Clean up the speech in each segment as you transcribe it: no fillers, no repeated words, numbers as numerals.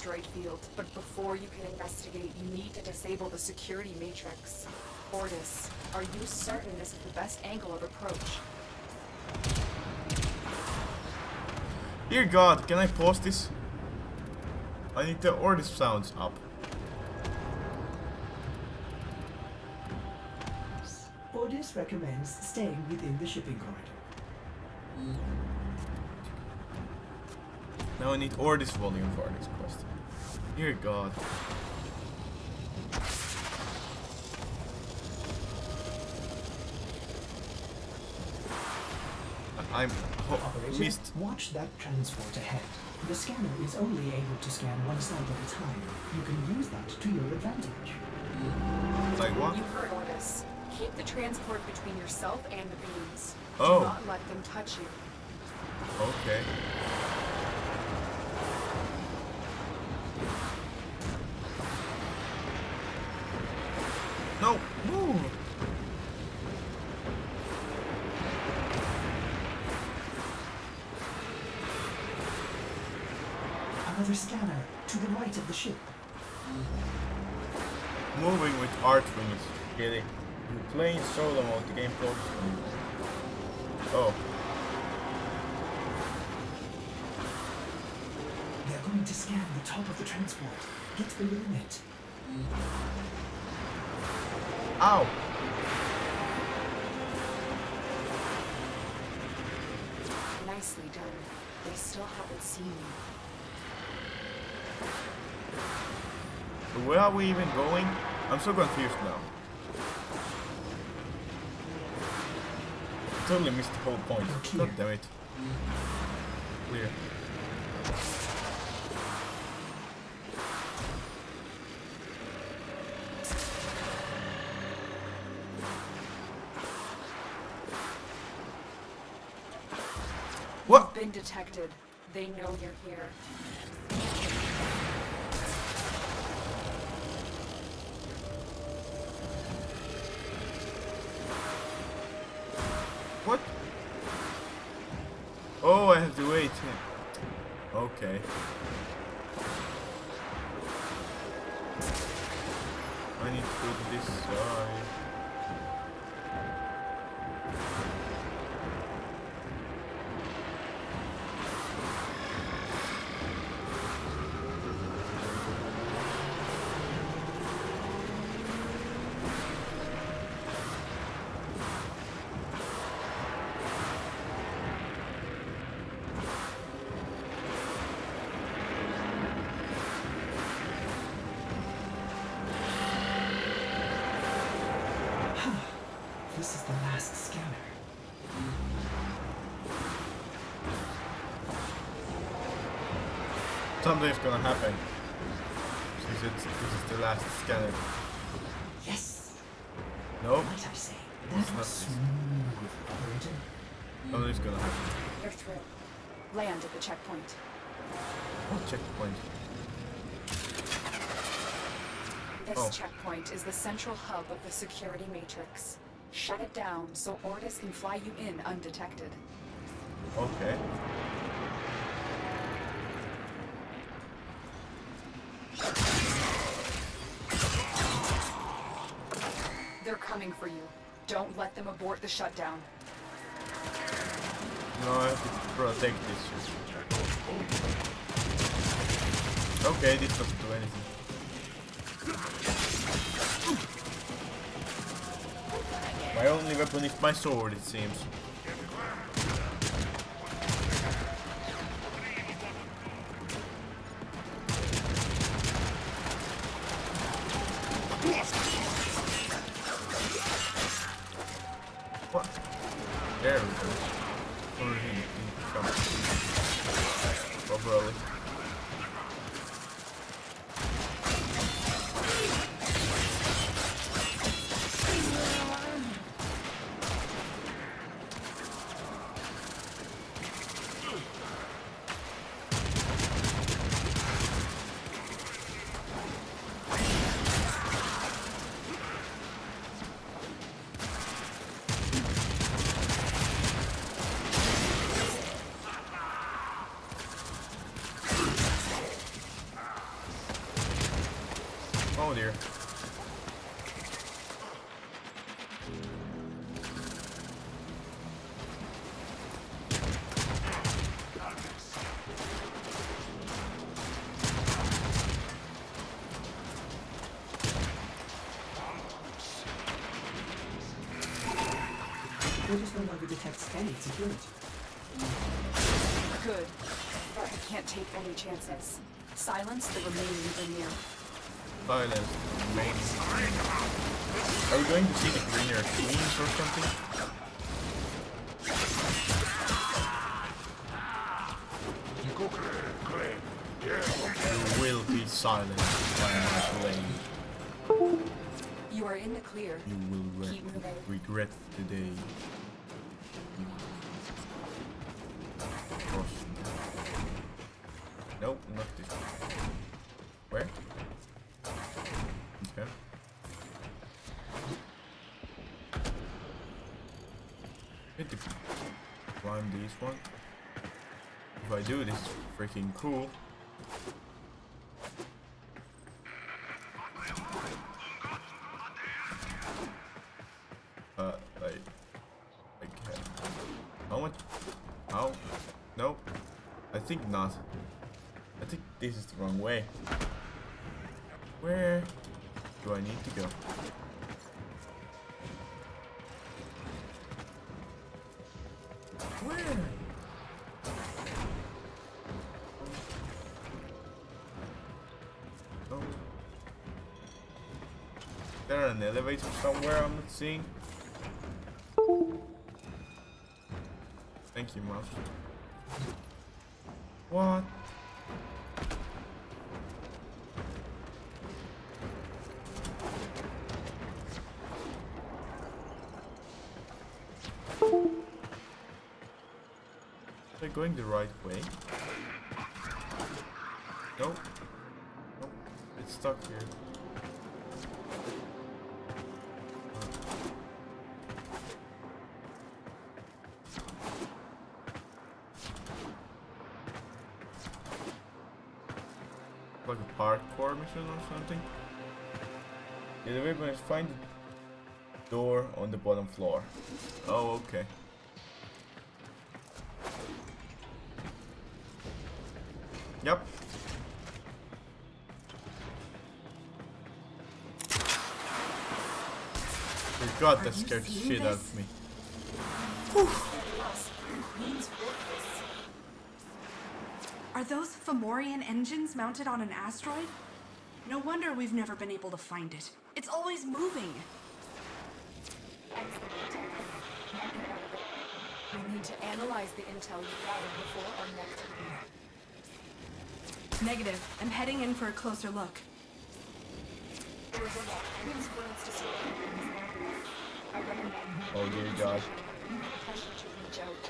asteroid field, but before you can investigate, you need to disable the security matrix. Ordis, are you certain this is the best angle of approach? Dear God, can I pause this? I need the Ordis sounds up. Ordis recommends staying within the shipping corridor. Now I need Ordis volume for this quest. Dear God. I'm Operator, missed. watch that transport ahead. The scanner is only able to scan one side at a time. You can use that to your advantage. Like what? You heard Ordis. Keep the transport between yourself and the beams. Oh. Do not let them touch you. Okay. No, move! Another scanner to the right of the ship. Moving with Archwing is scary. You playing solo mode, the game closes. Oh. They're going to scan the top of the transport. Get below it. Ow! Nicely done. They still haven't seen you. Where are we even going? I'm so confused now. I totally missed the whole point. God damn it. Clear. What? You've been detected. They know you're here. What? Oh, I have to wait. Okay. I need to go to this side. This is the last scanner. Something's gonna happen. This is the last scanner. Yes! No? Might I say, that It's not. was smooth, operator. Something's gonna happen. You're through. Land at the checkpoint. What checkpoint? This Oh. checkpoint is the central hub of the security matrix. Shut it down so Ordis can fly you in undetected. Okay. They're coming for you. Don't let them abort the shutdown. No, I have to protect this. Okay, this doesn't do anything. My only weapon is my sword, it seems. What? There we go. Or he come. Probably. Oh dear. Notice no longer detects any security. Good. But I can't take any chances. Silence the remaining Grineer. Silence. Remaining. Are we going to see the Grineer queens or something? You will be silent when I'm slain. You are in the clear. You will Keep moving. regret the day. Cross. Nope, not this one. Where? Okay. Hit the climb this one. If I do, this is freaking cool. How much? How? No. I think not. I think this is the wrong way. Where do I need to go? Where? Oh. Is there an elevator somewhere I'm not seeing? Thank you, mouse. What? They're going the right way. Nope. Nope. It's stuck here. Like a parkour mission or something. Yeah, we're going to find the door on the bottom floor. Oh, okay. Yep. God, that scared the shit out of me. Are those Fomorian engines mounted on an asteroid? No wonder we've never been able to find it. It's always moving. We need to analyze the intel you gathered before our next meeting. Negative. I'm heading in for a closer look. There is a lot of Queen's words to see. I recommend Oh dear God. pressure to reach out.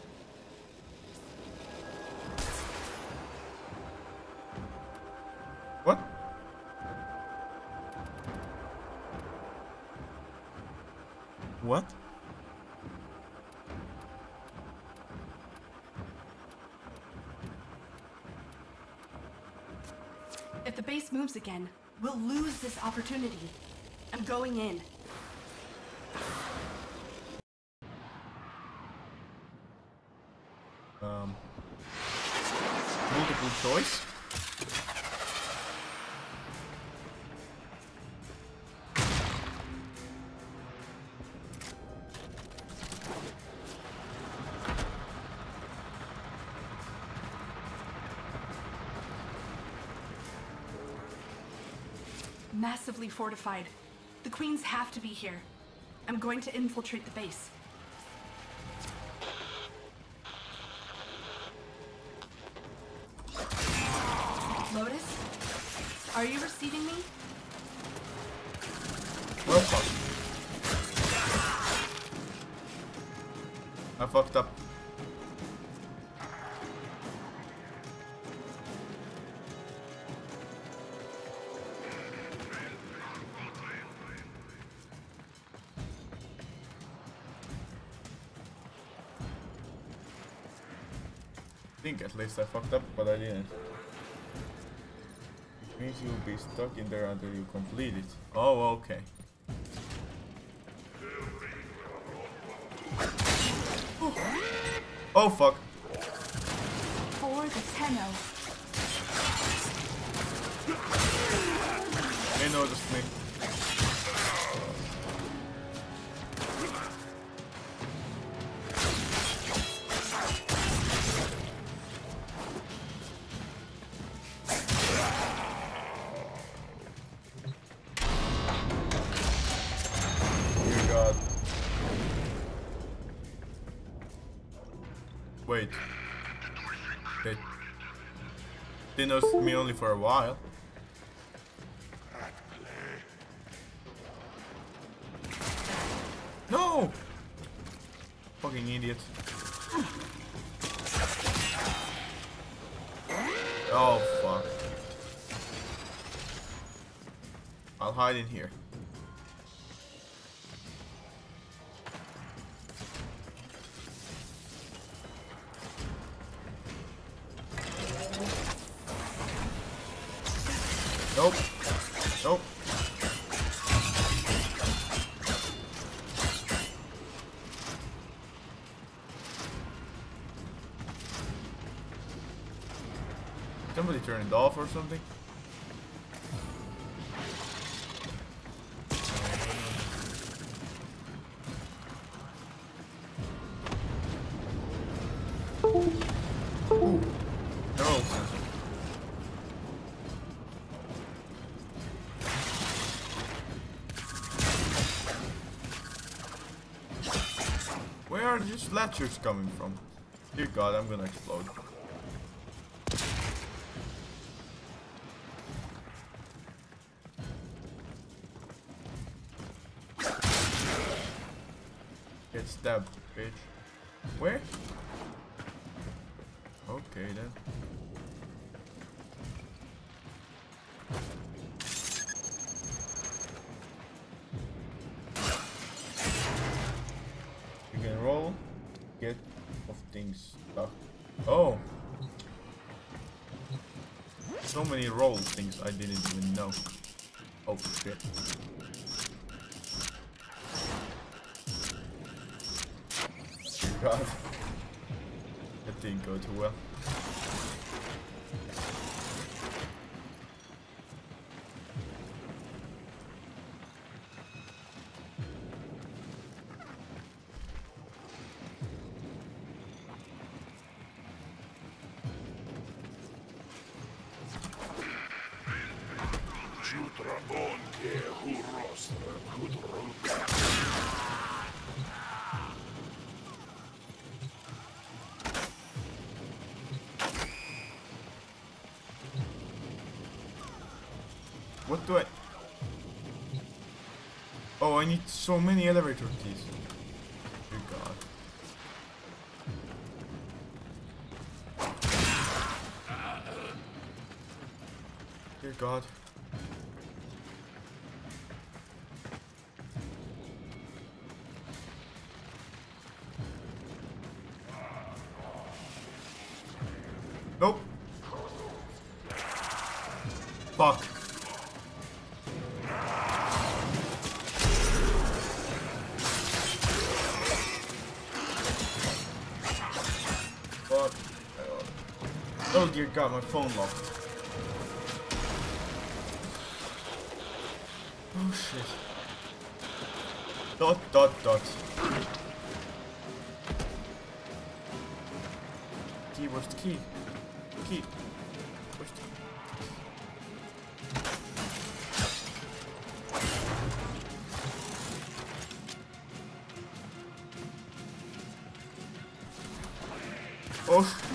What? What? If the base moves again, we'll lose this opportunity. I'm going in. Multiple choice? Massively fortified. The Queens have to be here. I'm going to infiltrate the base. Lotus? Are you receiving me? Well, fuck. I fucked up. I think at least I fucked up, but I didn't. Means you'll be stuck in there until you complete it. Oh, okay. Oh fuck. For the Tenno. They noticed me. Dear God. Wait. They noticed me only for a while. No! Fucking idiot. Oh fuck. I'll hide in here. Nope. Nope. Somebody turn it off or something? Ooh. Neural sensor. Where are these latchers coming from? Dear God, I'm gonna explode. Get stabbed, bitch. Where? Okay then. You can roll, get of things stuck. Oh! So many roll things I didn't even know. Oh shit. God. That didn't go too well. What do I... Oh, I need so many elevator keys. Good God. Dear God. Nope. Fuck. Fuck. Oh dear God, my phone locked. Oh shit. Dot dot dot. Key, where's the key? Key. Where's the key? Oh